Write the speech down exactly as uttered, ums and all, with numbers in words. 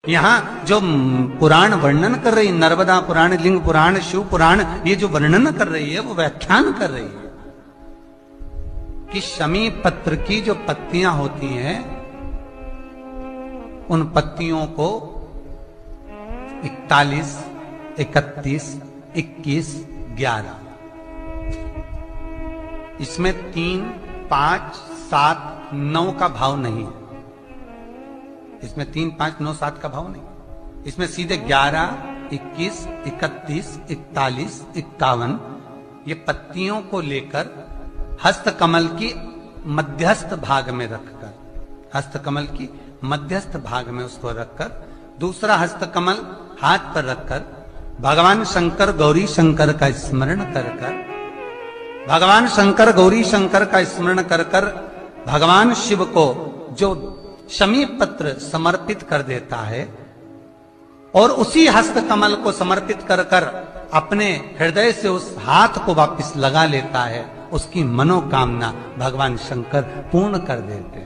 यहाँ जो पुराण वर्णन कर रही, नर्मदा पुराण, लिंग पुराण, शिव पुराण, ये जो वर्णन कर रही है वो व्याख्यान कर रही है कि शमी पत्र की जो पत्तियां होती हैं उन पत्तियों को इकतालीस, इकतीस, इक्कीस, ग्यारह, इसमें तीन, पांच, सात, नौ का भाव नहीं है। इसमें तीन, पांच, नौ, सात का भाव नहीं, इसमें सीधे ग्यारह, इक्कीस, इकतीस, इकतालीस, इक्यावन, ये पत्तियों को लेकर हस्त कमल की मध्यस्थ भाग में रखकर, हस्त कमल की मध्यस्थ भाग में उसको रखकर, दूसरा हस्त कमल हाथ पर रखकर भगवान शंकर गौरी शंकर का स्मरण कर कर भगवान शंकर गौरी शंकर का स्मरण कर कर भगवान शिव को जो शमी पत्र समर्पित कर देता है और उसी हस्त कमल को समर्पित कर कर अपने हृदय से उस हाथ को वापस लगा लेता है, उसकी मनोकामना भगवान शंकर पूर्ण कर देते हैं।